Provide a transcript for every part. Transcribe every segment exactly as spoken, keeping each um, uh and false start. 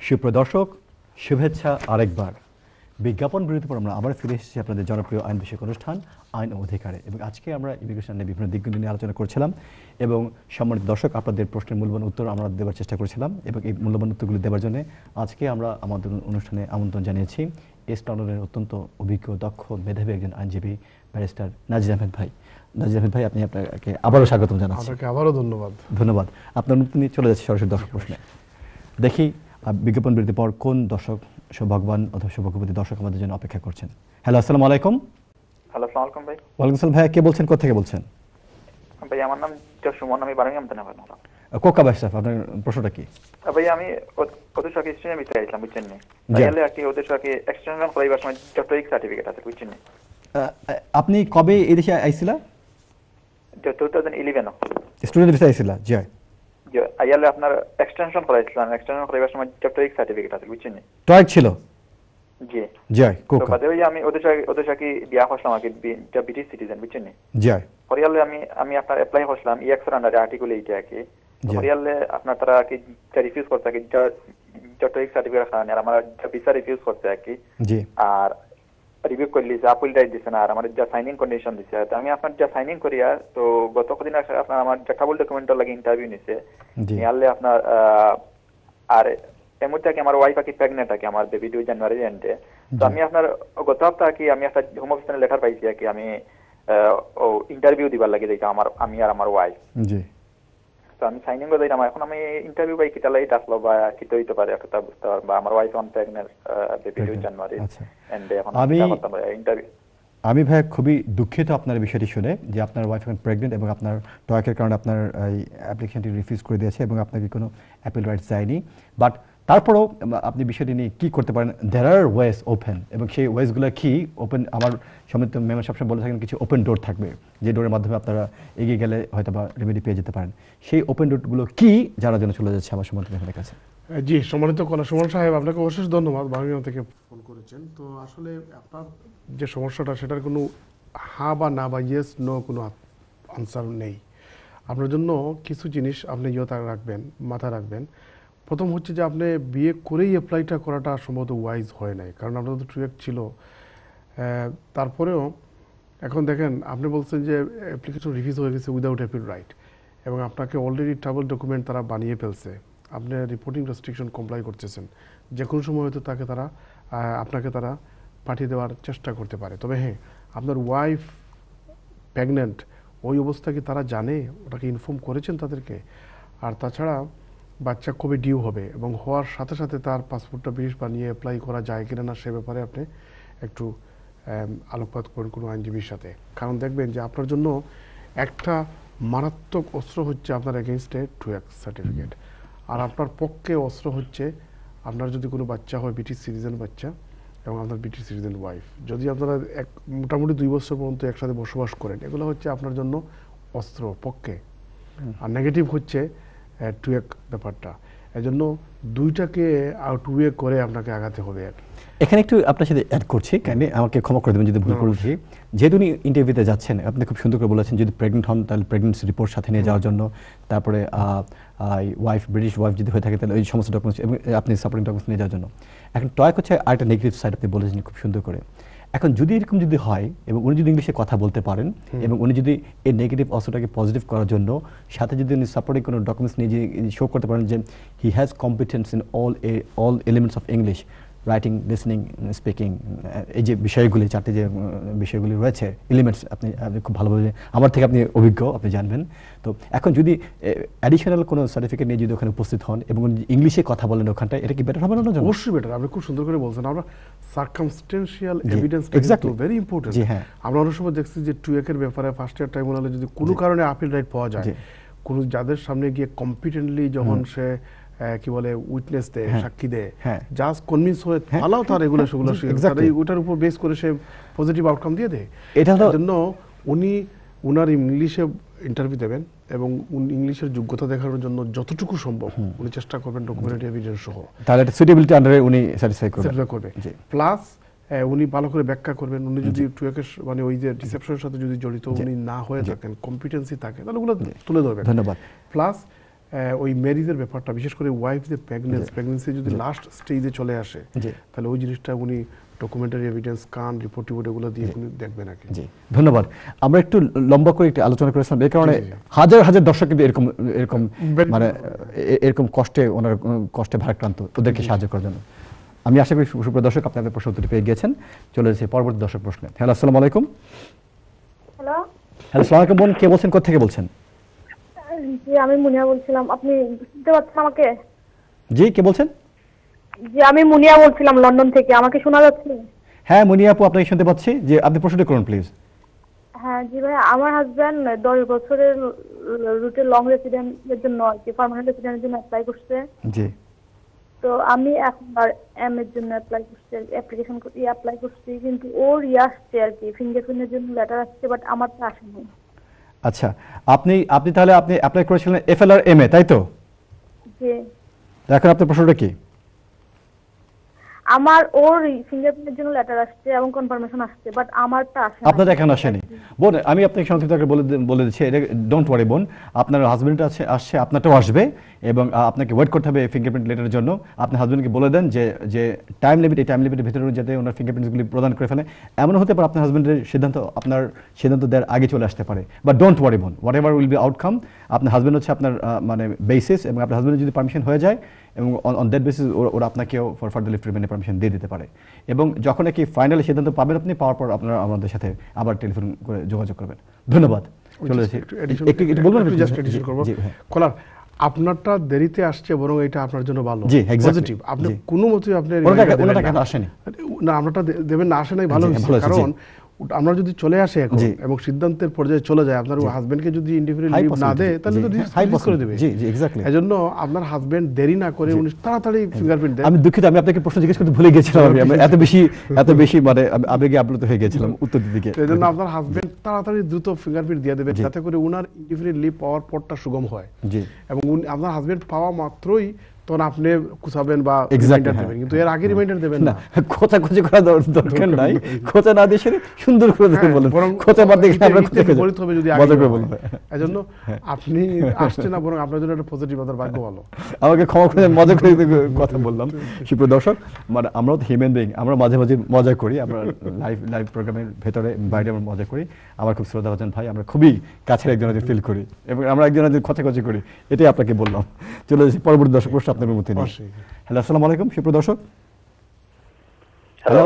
সুপ্রদর্শক শুভেচ্ছা আরেকবার বিজ্ঞাপন বিরতির পর আমরা আবার ফিরে এসেছি আপনাদের জনপ্রিয় আইন বিষয়ক অনুষ্ঠান আইন ও অধিকারে এবং আজকে আমরা ইমিগ্রেশন নিয়ে বিভিন্ন দিকগুলো নিয়ে আলোচনা করছিলাম এবং সম্মানিত দর্শক আপনাদের প্রশ্নের মূল্যবান উত্তর আমরা দেওয়ার চেষ্টা করেছিলাম এবং এই মূল্যবান উত্তরগুলো দেওয়ার জন্য আজকে আমরা আমাদের অনুষ্ঠানে আমন্ত্রণ জানিয়েছি এস টনের অত্যন্ত অভিজ্ঞ দক্ষ মেধাবী একজন আইনজীবী ব্যারিস্টার নাজির আহমেদ ভাই। নাজির আহমেদ ভাই, আপনি আপনাকে আবারও স্বাগতম জানাচ্ছি। আপনাকে আবারও ধন্যবাদ। ধন্যবাদ। আপনার নতুন নিয়ে চলে যাচ্ছে সরাসরি দর্শক প্রশ্নে। দেখি বিজ্ঞাপন বিরতির পর কোন দর্শক সৌভাগ্যবান অথবা সৌভাগ্যবতী দর্শক আমাদের জন্য অপেক্ষা করছেন। হ্যালো, আসসালামু আলাইকুম। হ্যালো, আসসালামু আলাইকুম ভাই। ওয়ালাইকুম আসসালাম। ভাই কে বলছেন, কোথা থেকে বলছেন? ভাই আমার নাম সুমন, আমি বারাঙ্গাম থেকে বলছি। কোকা ভাই সাহেব, আপনার প্রশ্নটা কি? ভাই আমি ওদের সাথে এক্সটেনশন ভিসা আইছিলাম, বুঝছেন না? তাহলে আর কি ওদের সাথে এক্সটেনশন করাইবার সময় ডক্টরিক সার্টিফিকেট আছে, বুঝছেন না? আপনি কবে এই দেশে আইছিলা? দুই হাজার এগারো স্টুডেন্ট ভিসা আইছিলা? জি জি। আইয়ালে আপনার এক্সটেনশন করাইছিলাম, এক্সটেনশন করাইবার সময় ডক্টরিক সার্টিফিকেট আছে, বুঝছেন না? টয়েক ছিল? জি জি। কোকা তো বাদে আমি ওদের সাথে ওদের সাথে বিয়া করলাম আগে, ব্রিটিশ সিটিজেন, বুঝছেন না? জি। পরিয়ালে আমি আমি আপনার অ্যাপ্লাই করলাম ইএক্স এর আন্ডারে আর্টিকেল এইটা কি পরিয়ালে আপনার তারা কি রিফিউজ করতে কি ডক্টরিক সার্টিফিকেট খান আর আমার ভিসা রিফিউজ করতে কি জি আর রিভিউ করলি যে আপিল রাইট দিছে না আর আমার যা সাইনিং কন্ডিশন দিছে তো আমি আপনার যা সাইনিং করিয়া তো গত কদিন আপনার আমার যা ট্রাভেল ডকুমেন্টের লাগি ইন্টারভিউ নিছে নিয়ালে আপনার আর এই মুহূর্তে কি আমার ওয়াইফ কি প্রেগনেন্ট আছে, আমার বেবি দুই জানুয়ারি এন্ডে। তো আমি আপনার গত সপ্তাহে কি আমি একটা হোম অফিসে লেটার পাইছি কি আমি ও ইন্টারভিউ দিবার লাগি দেখি আমার আমি আর আমার ওয়াইফ। জি। তো আমি সাইনিং করে দিলাম, এখন আমি ইন্টারভিউ পাই কিটা লাইট আসলো বা কিটা হইতে পারে একটা বুঝতে পারবা আমার ওয়াইফ অন প্রেগনেন্ট বেবি দুই জানুয়ারি এন্ডে। এখন আমি ইন্টারভিউ আমি ভাই খুবই দুঃখিত আপনার বিষয়টি শুনে যে আপনার ওয়াইফ এখন প্রেগনেন্ট এবং আপনার টয়েকের কারণে আপনার এই অ্যাপ্লিকেশনটি রিফিউজ করে দিয়েছে এবং আপনাকে কোনো অ্যাপিল রাইটস যায়নি। বাট তারপরেও আপনি বিষয়টি নিয়ে কী করতে পারেন? দেয়ার আর ওয়েজ ওপেন এবং সেই ওয়েজগুলো কি ওপেন? আমার সম্মিলিত মেম্বার সবসময় বলে থাকেন কিছু ওপেন ডোর থাকবে, যে ডোরের মাধ্যমে আপনারা এগিয়ে গেলে হয়তো বা রেমেডি পেয়ে যেতে পারেন। সেই ওপেন ডোরগুলো কি জানার জন্য চলে যাচ্ছে আমার সম্মানিত মেম্বারের কাছে। জি, সম্মানিত কলা সুমন সাহেব, আপনাকে অশেষ ধন্যবাদ বার্মিংহাম থেকে ফোন করেছেন। তো আসলে আপনার যে সমস্যাটা সেটার কোনো হা বা না বা ইয়েস নো কোনো আনসার নেই। আপনার জন্য কিছু জিনিস আপনি ইয়ে রাখবেন, মাথায় রাখবেন। প্রথম হচ্ছে যে আপনি বিয়ে করেই অ্যাপ্লাইটা করাটা সম্ভবত ওয়াইজ হয় নাই, কারণ আপনার তো ট্রুয়েক ছিল। তারপরেও এখন দেখেন আপনি বলছেন যে অ্যাপ্লিকেশন রিফিউজ হয়ে গেছে উইদাউট অ্যাপিল রাইট এবং আপনাকে অলরেডি ট্রাভেল ডকুমেন্ট তারা বানিয়ে ফেলছে, আপনি রিপোর্টিং রেস্ট্রিকশন কমপ্লাই করতেছেন, যে কোনো সময় হয়তো তাকে তারা আপনাকে তারা পাঠিয়ে দেওয়ার চেষ্টা করতে পারে। তবে হ্যাঁ, আপনার ওয়াইফ প্রেগনেন্ট ওই অবস্থা কি তারা জানে? ওটাকে ইনফর্ম করেছেন তাদেরকে? আর তাছাড়া বাচ্চা কবে ডিউ হবে এবং হওয়ার সাথে সাথে তার পাসপোর্টটা ব্রিটিশ বানিয়ে অ্যাপ্লাই করা যায় কিনা না সে ব্যাপারে আপনি একটু আলোকপাত করুন কোনো আইনজীবীর সাথে। কারণ দেখবেন যে আপনার জন্য একটা মারাত্মক অস্ত্র হচ্ছে আপনার এগেনস্টে ট্রুয়েক সার্টিফিকেট, আর আপনার পক্ষে অস্ত্র হচ্ছে আপনার যদি কোনো বাচ্চা হয় ব্রিটিশ সিটিজেন বাচ্চা এবং আপনার ব্রিটিশ সিটিজেন ওয়াইফ, যদি আপনারা এক মোটামুটি দুই বছর পর্যন্ত একসাথে বসবাস করেন, এগুলো হচ্ছে আপনার জন্য অস্ত্র পক্ষে। আর নেগেটিভ হচ্ছে টুয়েক ব্যাপারটা। এজন্য দুইটাকে আউটওয়ে করে আপনাকে আগাতে হবে। এখানে একটু আপনার সাথে অ্যাড করছি, কাইন্ডলি আমাকে ক্ষমা করে দেবেন যদি ভুল করেছি। যেহেতু উনি ইন্টারভিউতে যাচ্ছেন, আপনি খুব সুন্দর করে বলেছেন যদি প্রেগনেন্ট হন তাহলে প্রেগনেন্সি রিপোর্ট সাথে নিয়ে যাওয়ার জন্য, তারপরে ওয়াইফ ব্রিটিশ ওয়াইফ যদি হয়ে থাকে তাহলে ওই সমস্ত ডকুমেন্টস এবং আপনি সাপোর্টিং ডকুমেন্টস নিয়ে যাওয়ার জন্য। এখন টয়েক হচ্ছে আরেকটা নেগেটিভ সাইড আপনি বলেছেন খুব সুন্দর করে। এখন যদি এরকম যদি হয় এবং উনি যদি ইংলিশে কথা বলতে পারেন এবং উনি যদি এই নেগেটিভ অস্ত্রটাকে পজিটিভ করার জন্য সাথে যদি উনি সাপোর্টিং কোনো ডকুমেন্টস নিয়ে যে শো করতে পারেন যে he has competence in all all elements of English, writing, listening, speaking, এই যে বিষয়গুলি চারটে যে বিষয়গুলি রয়েছে এলিমেন্টস, আপনি আপনি খুব ভালোভাবে আমার থেকে আপনি অভিজ্ঞ, আপনি জানবেন। তো এখন যদি অ্যাডিশনাল কোনো সার্টিফিকেট নিয়ে যদি ওখানে উপস্থিত হন এবং ইংলিশে কথা বলেন ওখানটায়, এটা কি বেটার হবে না? অবশ্যই বেটার। আপনি খুব সুন্দর করে বলছেন। আমরা সার্কামস্টেন্সিয়াল এভিডেন্সটা ভেরি ইম্পর্টেন্ট। আমরা অনেক সময় দেখছি যে টুয়েকের ব্যাপারে ফার্স্ট ইয়ার ট্রাইব্যুনালে যদি কোনো কারণে আপিল রাইট পাওয়া যায়, কোনো যাদের সামনে গিয়ে কম্পিটেন্টলি যখন সে কি বলে উইটনেস দেয়, সাক্ষী দেয়, জাজ কনভিন্স হয়ে ভালো তার এগুলো সেগুলো ওটার উপর বেস করে সে পজিটিভ আউটকাম দিয়ে দেয়। এটার জন্য উনি উনার ইংলিশে ইন্টারভিউ দেবেন এবং ইংলিশের যোগ্যতা দেখানোর জন্য যতটুকু সম্ভব উনি চেষ্টা করবেন ডকুমেন্টারি এভিডেন্স সহ, তাহলে সুইটেবিলিটি আন্ডারে উনি স্যাটিসফাই করবে। প্লাস উনি ভালো করে ব্যাখ্যা করবেন। উনি যদি টুয়েকের মানে ওই যে ডিসেপশনের সাথে যদি জড়িত উনি না হয়ে থাকেন, কম্পিটেন্সি থাকে, তাহলে ওগুলো তুলে ধরবেন। ধন্যবাদ। প্লাস ওই ম্যারিজের ব্যাপারটা, বিশেষ করে ওয়াইফদের প্রেগনেন্সি প্রেগনেন্সি যদি লাস্ট স্টেজে চলে আসে, তাহলে ওই জিনিসটা উনি ডকুমেন্টারি এভিডেন্স, কান রিপোর্ট টিপোর্ট এগুলো দিয়ে উনি দেখবেন আর কি। জি, ধন্যবাদ। আমরা একটু লম্বা করে একটু আলোচনা করেছিলাম, এই কারণে হাজার হাজার দর্শক কিন্তু এরকম এরকম মানে এরকম কষ্টে ওনার কষ্টে ভারাক্রান্ত, ওদেরকে সাহায্য করার জন্য। আমি আশা করি সুপ্রিয় দর্শক আপনি আপনার প্রশ্ন উত্তরটি পেয়ে গিয়েছেন। চলে যাচ্ছি পরবর্তী দর্শক প্রশ্নে। হ্যালো, আসসালামু আলাইকুম। হ্যালো হ্যালো, আসসালামু আলাইকুম বোন, কে বলছেন, কোথা থেকে বলছেন? জি, আমি মুনিয়া বলছিলাম। আপনি শুনতে পাচ্ছেন আমাকে? জি, কে বলছেন? জি, আমি মুনিয়া বলছিলাম লন্ডন থেকে। আমাকে শোনা যাচ্ছে? হ্যাঁ মুনিয়া আপু, আপনাকে শুনতে পাচ্ছি। যে আপনি প্রশ্নটি করুন প্লিজ। হ্যাঁ জি ভাই, আমার হাজবেন্ড দশ বছরের রুটে লং রেসিডেন্টের জন্য আর কি পার্মানেন্ট রেসিডেন্টের জন্য অ্যাপ্লাই করছে। জি। তো আমি একবার এম এর জন্য অ্যাপ্লাই করছি, অ্যাপ্লিকেশন করি অ্যাপ্লাই করছি, কিন্তু ওর ইয়ে আসছে আর কি, ফিঙ্গারপ্রিন্টের জন্য লেটার আসছে, বাট আমার তো আসেনি। আচ্ছা, আপনি আপনি তাহলে আপনি অ্যাপ্লাই করেছিলেন এফএলআর এম এ, তাই তো? জি। এখন আপনার প্রশ্নটা কি? আমার ওর ফিঙ্গারপ্রিন্টের জন্য লেটার আসছে এবং কনফার্মেশন আসছে, বাট আমারটা আসেনি। আপনার এখন আসেনি বোন। আমি আপনাকে সংক্ষিপ্ত করে বলে বলে দিচ্ছি, এটা ডোন্ট ওয়ারি বোন, আপনার হাজবেন্ড আছে আসছে, আপনারটাও আসবে, এবং আপনাকে ওয়েট করতে হবে ফিঙ্গারপ্রিন্ট লেটারের জন্য। আপনার হাজবেন্ডকে বলে দেন যে যে টাইম লিমিট, এই টাইম লিমিটের ভিতরে যাতে ওনার ফিঙ্গারপ্রিন্টসগুলি প্রদান করে ফেলে। এমন হতে পারে আপনার হাজবেন্ডের সিদ্ধান্ত আপনার সিদ্ধান্ত দেওয়ার আগে চলে আসতে পারে। বাট ডোন্ট ওয়ারি বোন, whatever will be outcome, আপনার হাজবেন্ড হচ্ছে আপনার মানে বেসিস, এবং আপনার হাজবেন্ডের যদি পারমিশন হয়ে যায় এবং অন দ্যাট বেসিস ওরা আপনাকেও ফর ফার্দার লিভ টু রিমেইনের পারমিশন দিয়ে দিতে পারে। এবং যখন নাকি ফাইনালি সিদ্ধান্ত পাবেন আপনি, পাওয়ার পর আপনারা আমাদের সাথে আবার টেলিফোন করে যোগাযোগ করবেন। ধন্যবাদ। চলে যাচ্ছি একটু একটু বলবেন জাস্ট এডিশন করব। কলার, আপনারটা দেরিতে আসছে, বরং এটা আপনার জন্য ভালো, জি পজিটিভ। আপনি কোনো মতেই আপনি ওনাটা আসেনি না, আপনারটা দেবেন না, আসে নাই, ভালো হয়েছে। কারণ আমরা যদি চলে আসে এখন এবং সিদ্ধান্তের পর্যায়ে চলে যায়, আপনার হাজবেন্ডকে যদি ইন্ডিভিজুয়াল লিভ না দেয়, তাহলে তো রিলিজ করে দেবে। জি জি এক্স্যাক্টলি। এজন্য আপনার হাজবেন্ড দেরি না করে উনি তাড়াতাড়ি ফিঙ্গারপ্রিন্ট দেন। আমি দুঃখিত, আমি আপনাকে প্রশ্ন জিজ্ঞেস করতে ভুলে গিয়েছিলাম। আমি এত বেশি এত বেশি মানে আবেগে আপ্লুত হয়ে গিয়েছিলাম উত্তর দিতে গিয়ে। এজন্য আপনার হাজবেন্ড তাড়াতাড়ি দ্রুত ফিঙ্গারপ্রিন্ট দিয়ে দেবে, যাতে করে উনার ইন্ডিভিজুয়াল লিভ পাওয়ার পরটা সুগম হয়। জি। এবং আপনার হাজবেন্ড পাওয়া মাত্রই তখন আপনি কুচাবেন বা রিমাইন্ডার দেবেন, কিন্তু এর আগে রিমাইন্ডার দেবেন না। খোঁচা খুঁজে করা দরকার নাই, খোঁচা না দিয়ে সেটা সুন্দর করে দেবেন বলেন, বরং খোঁচা বাদ দিয়ে আমরা খোঁচা খুঁজে বলতে হবে যদি আগে করে বলবে। এজন্য আপনি আসছে না, বরং আপনার জন্য একটা পজিটিভ, আপনার ভাগ্য ভালো। আমাকে ক্ষমা করে মজা করে কথা বললাম। সুপ্রিয় দর্শক, মানে আমরাও তো হিউম্যান বিং, আমরা মাঝে মাঝে মজা করি, আমরা লাইভ লাইভ প্রোগ্রামের ভেতরে বাইরে আমরা মজা করি। আমার খুব শ্রদ্ধাভাজন ভাই, আমরা খুবই কাছের একজন একজন ফিল করি এবং আমরা একজন একজন খচাখচি করি, এটাই আপনাকে বললাম। চলে যাচ্ছি পরবর্তী দর্শক প্রশ্ন আপনাদের মধ্যে নেই। হ্যালো, আসসালামু আলাইকুম সুপ্রিয় দর্শক। হ্যালো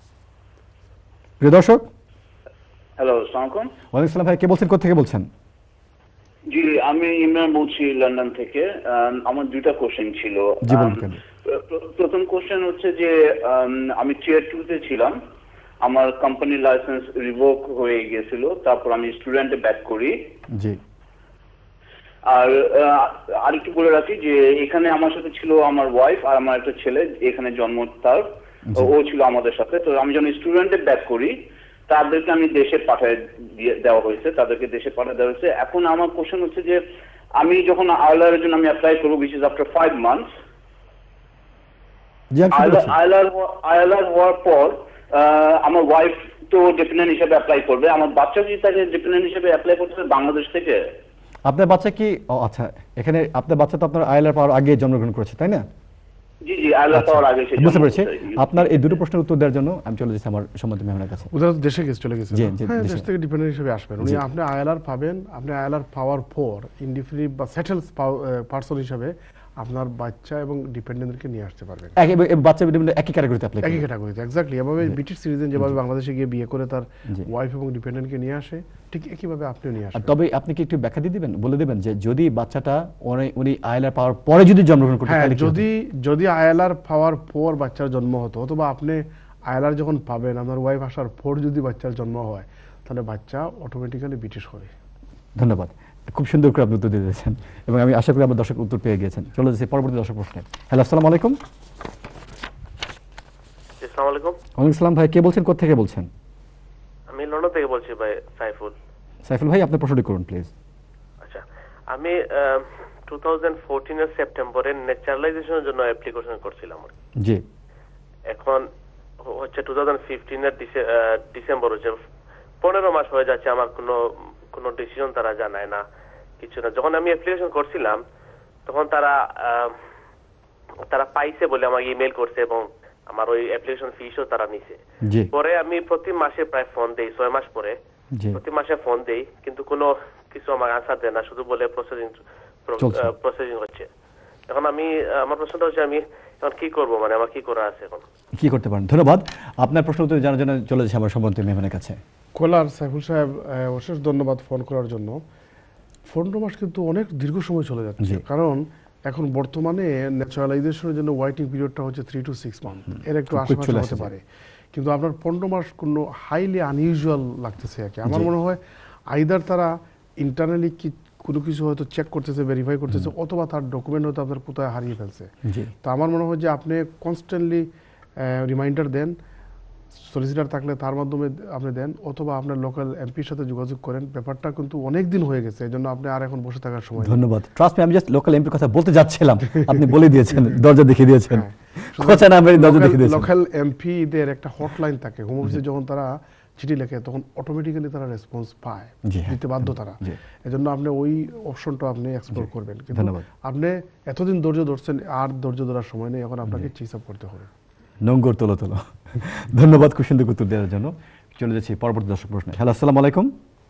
প্রিয় দর্শক। হ্যালো, আসসালামু আলাইকুম। ওয়ালাইকুম আসসালাম ভাই, কে বলছেন, কোথা থেকে বলছেন? জি, আমি ইমরান বলছি লন্ডন থেকে। আমার দুটো কোশ্চেন ছিল। জি বলুন। প্রথম কোশ্চেন হচ্ছে যে আমি টিয়ার টু তে ছিলাম, আমার কোম্পানির লাইসেন্স রিভোক হয়ে গিয়েছিল, তারপর আমি স্টুডেন্টে ব্যাক করি। জি। আর আরেকটু বলে রাখি যে এখানে আমার সাথে ছিল আমার ওয়াইফ আর আমার একটা ছেলে, এখানে জন্ম তার, ও ছিল আমাদের সাথে। তো আমি যখন স্টুডেন্টে ব্যাক করি, তাদেরকে আমি দেশে পাঠিয়ে দেওয়া হয়েছে, তাদেরকে দেশে পাঠিয়ে দেওয়া হয়েছে। এখন আমার কোশ্চেন হচ্ছে যে আমি যখন আইএলআর এর জন্য আমি অ্যাপ্লাই করবো, which is after five months, ILR ILR হওয়ার পর আমার ওয়াইফ তো ডিপেন্ডেন্ট হিসেবে অ্যাপ্লাই করবে, আমার বাচ্চা কি তাকে ডিপেন্ডেন্ট হিসেবে অ্যাপ্লাই করতে হবে বাংলাদেশ থেকে? আপনার বাচ্চা কি, ও আচ্ছা, এখানে আপনার বাচ্চা তো আপনার আইএলআর পাওয়ার আগে জন্মগ্রহণ করেছে, তাই না? জি জি, আইএলআর পাওয়ার আগে। বুঝতে পেরেছি। আপনার এই দুটো প্রশ্নের উত্তর দেওয়ার জন্য আমি চলে যাচ্ছি আমার সম্মানিত মেহমানের কাছে। ওরা তো দেশে গেছে, চলে গেছে। হ্যাঁ, দেশ থেকে ডিপেন্ডেন্ট হিসেবে আসবেন উনি। আপনি আইএলআর পাবেন, আপনি আইএলআর পাওয়ার পর ইনডিফিনিট বা সেটেলস পারসন হিসেবে আপনার বাচ্চা এবং ডিপেন্ডেন্টকে নিয়ে আসতে পারবেন। বাচ্চা ডিপেন্ডেন্ট একই ক্যাটাগরিতে অ্যাপ্লাই করবে, একই ক্যাটাগরিতে এক্স্যাক্টলি। এভাবে ব্রিটিশ সিটিজেন যেভাবে বাংলাদেশে গিয়ে বিয়ে করে তার ওয়াইফ এবং ডিপেন্ডেন্টকে নিয়ে আসে, ঠিক একইভাবে আপনিও নিয়ে আসবেন। তবে আপনি কি একটু ব্যাখ্যা দিয়ে দিবেন, বলে দিবেন যে যদি বাচ্চাটা উনি আইএলআর পাওয়ার পরে যদি জন্মগ্রহণ করতে, হ্যাঁ, যদি যদি আইএলআর পাওয়ার পর বাচ্চার জন্ম হতো, অথবা আপনি আইএলআর যখন পাবেন আপনার ওয়াইফ আসার পর যদি বাচ্চার জন্ম হয়, তাহলে বাচ্চা অটোমেটিক্যালি ব্রিটিশ হবে। ধন্যবাদ, খুব সুন্দর করে আপনি উত্তর দিয়ে দিয়েছেন এবং আমি আশা করি আমার দর্শক উত্তর পেয়ে গিয়েছেন। চলে যাচ্ছি পরবর্তী দর্শক প্রশ্নে। হ্যালো, আসসালামু আলাইকুম। আসসালামু আলাইকুম। ওয়ালাইকুম আসসালাম ভাই, কে বলছেন, কোথা থেকে বলছেন? আমি লন্ডন থেকে বলছি ভাই, সাইফুল। সাইফুল ভাই, আপনার প্রশ্নটি করুন প্লিজ। আচ্ছা, আমি টু থাউজেন্ড ফোরটিন এর সেপ্টেম্বরে ন্যাচারালাইজেশনের জন্য অ্যাপ্লিকেশন করছিলাম। জি। এখন হচ্ছে টু থাউজেন্ড ফিফটিন এর ডিসেম্বর হচ্ছে, পনেরো মাস হয়ে যাচ্ছে, আমার কোনো কোনো ডিসিশন তারা জানায় না, কিছু না। যখন আমি অ্যাপ্লিকেশন করছিলাম তখন তারা তারা পাইছে বলে আমাকে ইমেল করছে এবং আমার ওই অ্যাপ্লিকেশন ফিসও তারা নিছে। পরে আমি প্রতি মাসে প্রায় ফোন দেই, ছয় মাস পরে প্রতি মাসে ফোন দেই, কিন্তু কোনো কিছু আমার আনসার দেয় না, শুধু বলে প্রসেসিং প্রসেসিং হচ্ছে। এখন আমি আমার প্রশ্নটা হচ্ছে আমি এখন কি করব, মানে আমার কি করা আছে এখন, কি করতে পারেন? ধন্যবাদ। আপনার প্রশ্ন উত্তর জানার জন্য চলে যাচ্ছে আমার সম্বন্ধে মেহমানের কাছে। কলার সাইফুল সাহেব, অশেষ ধন্যবাদ ফোন করার জন্য। পনেরো মাস কিন্তু অনেক দীর্ঘ সময় চলে যাচ্ছে, কারণ এখন বর্তমানে ন্যাচারালাইজেশনের জন্য ওয়েটিং পিরিয়ডটা হচ্ছে থ্রি টু সিক্স মান্থ, এর একটু আশেপাশে হতে পারে, কিন্তু আপনার পনেরো মাস কোনো হাইলি আনইউজুয়াল লাগতেছে আর কি। আমার মনে হয় আইদার তারা ইন্টারনালি কি কোনো কিছু হয়তো চেক করতেছে, ভেরিফাই করতেছে, অথবা তার ডকুমেন্ট হয়তো আপনার কোথায় হারিয়ে ফেলছে। তো আমার মনে হয় যে আপনি কনস্ট্যান্টলি রিমাইন্ডার দেন, সলিসিটার থাকলে তার মাধ্যমে আপনি দেন, অথবা আপনার লোকাল এমপির সাথে যোগাযোগ করেন। ব্যাপারটা কিন্তু অনেক দিন হয়ে গেছে, এই জন্য আপনি আর এখন বসে থাকার সময়। ধন্যবাদ। ট্রাস্ট মি, আমি জাস্ট লোকাল এমপির কথা বলতে যাচ্ছিলাম, আপনি বলে দিয়েছেন, দরজা দেখিয়ে দিয়েছেন। লোকাল এমপিদের একটা হটলাইন থাকে হোম অফিসে, যখন তারা চিঠি লেখে তখন অটোমেটিক্যালি তারা রেসপন্স পায়, দিতে বাধ্য তারা। এজন্য আপনি ওই অপশনটা আপনি এক্সপ্লোর করবেন। কিন্তু আপনি এতদিন ধৈর্য ধরছেন, আর ধৈর্য ধরার সময় নেই, এখন আপনাকে চিজ আপ করতে হবে। নঙ্গর তোলো তোলো। ধন্যবাদ খুব সুন্দর উত্তর দেওয়ার জন্য। চলে যাচ্ছি পরবর্তী দর্শক প্রশ্নে। হ্যালো, আসসালামু আলাইকুম।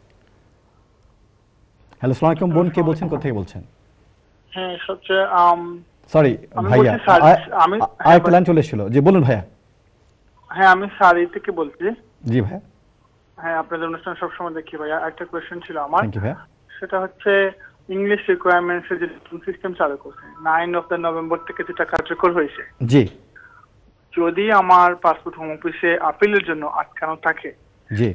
হ্যালো, আসসালামু আলাইকুম বোন, কে বলছেন, কোথা থেকে বলছেন? হ্যাঁ, সবচেয়ে আম সরি ভাইয়া, আমি আরেকটা লাইন চলে এসেছিল। জি বলুন ভাইয়া। হ্যাঁ, আমি সারি থেকে বলছি। জি ভাইয়া। হ্যাঁ, আপনাদের অনুষ্ঠান সবসময় দেখি ভাইয়া। একটা কোয়েশ্চেন ছিল আমার, থ্যাংক ইউ ভাইয়া। সেটা হচ্ছে ইংলিশ রিকোয়ারমেন্টস এর যে সিস্টেম চালু করছে নাইন অফ দ্য নভেম্বর থেকে যেটা কার্যকর হয়েছে, জি, যদি আমার পাসপোর্ট হোম অফিসে আপিলের জন্য আটকানো থাকে, জি,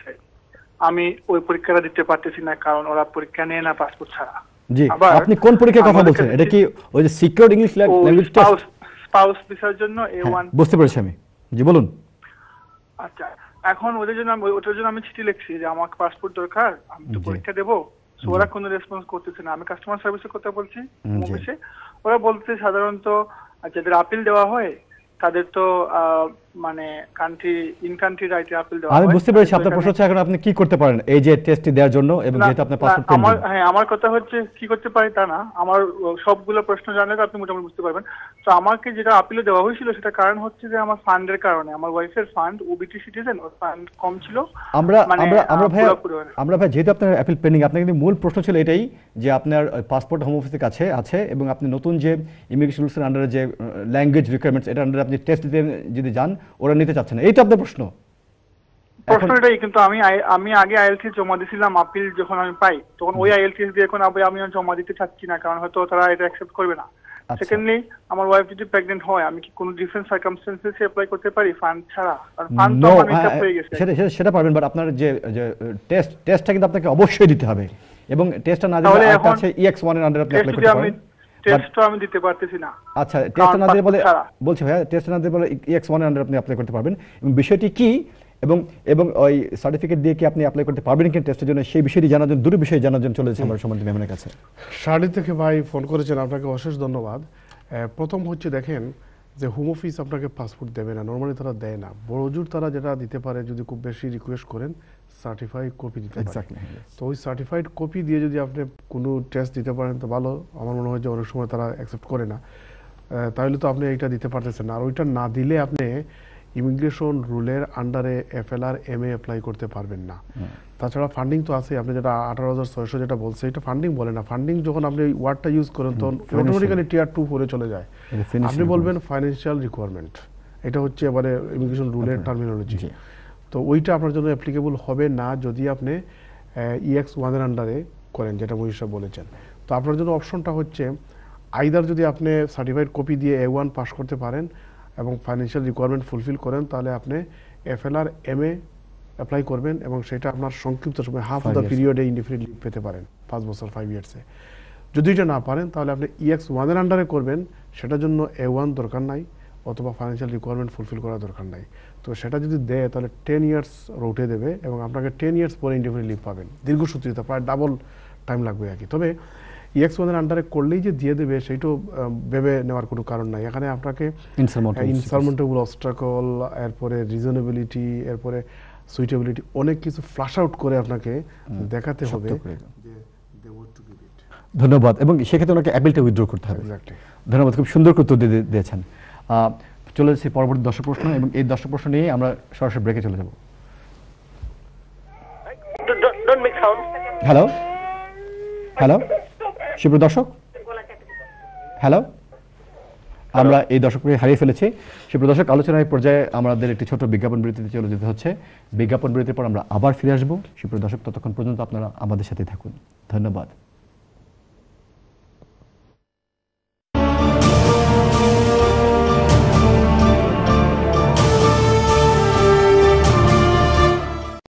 আমি ওই পরীক্ষাটা দিতে পারতেছি না, কারণ ওরা পরীক্ষা নেয় না পাসপোর্ট ছাড়া। জি, আপনি কোন পরীক্ষার কথা বলছেন? এটা কি ওই যে secured English language test? Spouse ভিসার জন্য এ ওয়ান। বুঝতে পেরেছি আমি। জি বলুন। আচ্ছা, এখন ওদের জন্য ওটার জন্য আমি চিঠি লিখছি যে আমার পাসপোর্ট দরকার, আমি তো পরীক্ষা দেবো। ওরা কোনো রেসপন্স করতেছে না। আমি কাস্টমার সার্ভিসের কথা বলছি অফিসে, ওরা বলতে সাধারণত যাদের আপিল দেওয়া হয় তাদের তো মানে কান্ট্রি ইন কান্ট্রি রাইটে আপিল দেওয়া হয়। আমি বুঝতে পেরেছি আপনার প্রশ্ন হচ্ছে এখন আপনি কি করতে পারেন এই যে টেস্টটি দেওয়ার জন্য, এবং যেটা আপনার পাসপোর্ট পেন্ডিং। আমার হ্যাঁ, আমার কথা হচ্ছে কি করতে পারি তা না, আমার সবগুলো প্রশ্ন জানলে আপনি মোটামুটি বুঝতে পারবেন। তো আমাকে যেটা আপিলে দেওয়া হয়েছিল সেটা কারণ হচ্ছে যে আমার ফান্ডের কারণে, আমার ওয়াইফের ফান্ড ওবিটি সিটিজেন, ওর ফান্ড কম ছিল। আমরা আমরা আমরা ভাই আমরা ভাই যেহেতু আপনার আপিল পেন্ডিং, আপনার কিন্তু মূল প্রশ্ন ছিল এটাই যে আপনার পাসপোর্ট হোম অফিসের কাছে আছে এবং আপনি নতুন যে ইমিগ্রেশন রুলসের আন্ডারে যে ল্যাঙ্গুয়েজ রিকোয়ারমেন্টস এটা আন্ডারে আপনি টেস্ট দিতে যদি যান ওরা নিতে চাচ্ছেন না, এই তো আপনার প্রশ্ন। প্রশ্ন এটাই, কিন্তু আমি আমি আগে আইএলটিএস জমা দিয়েছিলাম, আপিল যখন আমি পাই তখন ওই আইএলটিএস দিয়ে এখন আমি জমা দিতে চাচ্ছি না, কারণ হয়তো তারা এটা অ্যাকসেপ্ট করবে না। সেকেন্ডলি, আমার ওয়াইফ যদি প্রেগন্যান্ট হয় আমি কি কোনো ডিফারেন্ট সার্কামস্টেন্সেসে অ্যাপ্লাই করতে পারি ফান্ড ছাড়া? কারণ ফান্ড তো আমার মেকআপ হয়ে গেছে। সেটা সেটা পারবেন, বাট আপনার যে টেস্ট টেস্টটা কিন্তু আপনাকে অবশ্যই দিতে হবে, এবং টেস্টটা না দিলে আপনার কাছে ইএক্স ওয়ান এর আন্ডারে আপনি অ্যাপ্লাই করতে পারেন। টেস্টটা আমি দিতে পারতেছি না। আচ্ছা, টেস্ট না দিলে বলে বলছি ভাইয়া, টেস্ট না দিলে বলে ইএক্স ওয়ান এর আন্ডারে আপনি অ্যাপ্লাই করতে পারবেন, এবং বিষয়টি কি এবং এবং ওই সার্টিফিকেট দিয়ে কি আপনি অ্যাপ্লাই করতে পারবেন কিনা টেস্টের জন্য, সেই বিষয়টি জানার জন্য দুটো বিষয় জানার জন্য চলে যাচ্ছে আমার সম্বন্ধে মেহমানের কাছে। শাড়ি থেকে ভাই ফোন করেছেন, আপনাকে অশেষ ধন্যবাদ। প্রথম হচ্ছে দেখেন যে হোম অফিস আপনাকে পাসপোর্ট দেবে না, নর্মালি তারা দেয় না। বড়জোর তারা যেটা দিতে পারে যদি খুব বেশি রিকোয়েস্ট করেন, সার্টিফাইড কপি দিতে পারে। তো ওই সার্টিফাইড কপি দিয়ে যদি আপনি কোনো টেস্ট দিতে পারেন তো ভালো। আমার মনে হয় যে অনেক সময় তারা অ্যাকসেপ্ট করে না, তাহলে তো আপনি এইটা দিতে পারতেছেন না। আর ওইটা না দিলে আপনি ইমিগ্রেশন রুলের আন্ডারে এফএলআর এম এ অ্যাপ্লাই করতে পারবেন না। তাছাড়া ফান্ডিং তো আছে, আপনি যেটা আঠারো হাজার ছয়শো যেটা বলছে এটা ফান্ডিং বলে না। ফান্ডিং যখন আপনি ওয়ার্ডটা ইউজ করেন তখন অটোমেটিক্যালি টিয়ার টু ফোরে চলে যায়। আপনি বলবেন ফাইন্যান্সিয়াল রিকোয়ারমেন্ট, এটা হচ্ছে এবারে ইমিগ্রেশন রুলের টার্মিনোলজি। তো ওইটা আপনার জন্য অ্যাপ্লিকেবল হবে না যদি আপনি ইএক্স ওয়ানের আন্ডারে করেন, যেটা মহিষা বলেছেন। তো আপনার জন্য অপশনটা হচ্ছে আইদার যদি আপনি সার্টিফাইড কপি দিয়ে এ ওয়ান পাস করতে পারেন এবং ফাইন্যান্সিয়াল রিকোয়ারমেন্ট ফুলফিল করেন, তাহলে আপনি এফএলআর এম এ অ্যাপ্লাই করবেন এবং সেটা আপনার সংক্ষিপ্ত সময় হাফ অফ দ্য পিরিয়ডে ইনডিফিনিট লিভ পেতে পারেন, পাঁচ বছর ফাইভ ইয়ার্সে। যদি এটা না পারেন তাহলে আপনি ইএক্স ওয়ানের আন্ডারে করবেন, সেটার জন্য এ ওয়ান দরকার নাই অথবা ফাইন্যান্সিয়াল রিকোয়ারমেন্ট ফুলফিল করার দরকার নাই। তো সেটা যদি দেয় তাহলে টেন ইয়ার্স রোটে দেবে এবং আপনাকে টেন ইয়ার্স পরে ইনডিফিনিট লিভ পাবেন, দীর্ঘসূত্রিতা, প্রায় ডাবল টাইম লাগবে আর কি। তবে ইএক্স ওয়ানের আন্ডারে করলেই যে দিয়ে দেবে সেইটাও ভেবে নেওয়ার কোনো কারণ নাই। এখানে আপনাকে ইনসারমন্টেবল অবস্টাকল, এরপরে রিজনেবিলিটি, এরপরে সুইটেবিলিটি, অনেক কিছু ফ্লাশ আউট করে আপনাকে দেখাতে হবে। ধন্যবাদ। এবং সেক্ষেত্রে ওনাকে অ্যাপিলটা উইথড্র করতে হবে। ধন্যবাদ, খুব সুন্দর করে উত্তর দিয়ে দিয়েছেন। চলে যাচ্ছি পরবর্তী দর্শক প্রশ্ন, এবং এই দর্শক প্রশ্ন নিয়ে আমরা সরাসরি ব্রেকে চলে যাব। হ্যালো হ্যালো সুপ্রিয় দর্শক, হ্যালো, আমরা এই দর্শককে হারিয়ে ফেলেছি। সুপ্রিয় দর্শক, আলোচনার পর্যায়ে আমাদের একটি ছোট বিজ্ঞাপন বিরতিতে চলে যেতে হচ্ছে। বিজ্ঞাপন বিরতির পর আমরা আবার ফিরে আসবো। সুপ্রিয় দর্শক, ততক্ষণ পর্যন্ত আপনারা আমাদের সাথে থাকুন। ধন্যবাদ।